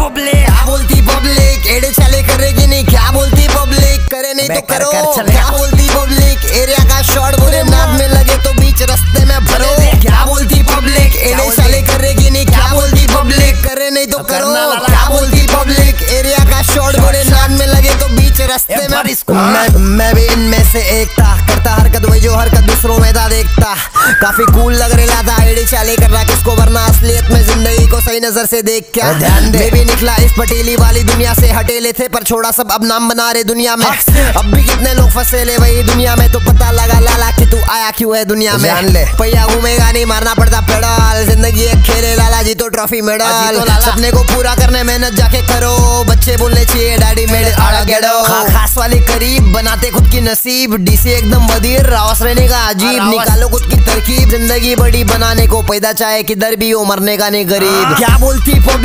Public, क्या बोलती public, एड़े चले करेगी नहीं, क्या बोलती पब्लिक, करे नहीं तो करो, क्या बोलती पब्लिक, एरिया का शॉट बुरे नाद में लगे तो बीच रास्ते में भरो, क्या बोलती पब्लिक, एड़े चले करेगी नहीं, क्या बोलती पब्लिक, करे नहीं तो करो, क्या बोलती पब्लिक, एरिया का शॉट बुरे नाद में लगे तो बीच रास्ते में। मैं भी इनमें से एक था, करता हरकत वही जो हरकत दूसरों में था देखता, काफी कूल लग रहा था, एड़ी चाले कर रहा किसको, वरना असलियत में जिंदगी को सही नजर से देख क्या ध्यान दे। मैं भी निकला इस पटेली वाली दुनिया से, हटेले थे पर छोड़ा सब, अब नाम बना रहे दुनिया में, अब भी कितने लोग फंसे ले वही दुनिया में, तो पता लगा लाला कि तू आया क्यों है दुनिया में, जान ले पैया घूमेगा नहीं, मारना पड़ता पेडल, जिंदगी एक खेले लाला जी तो ट्रॉफी मेडल, सपने को पूरा करने मेहनत जाके करो, बच्चे बोलने चाहिए डैडी मेरे आड़ा गेडो, खास वाले करीब बनाते खुद की नसीब, डीसी एकदम बदीर, रावस रहने का अजीब, निकालो खुद की तरकीब, जिंदगी बड़ी बनाने को, पैदा चाहे किधर भी हो, मरने का नहीं गरीब, क्या बोलती पब्लिक।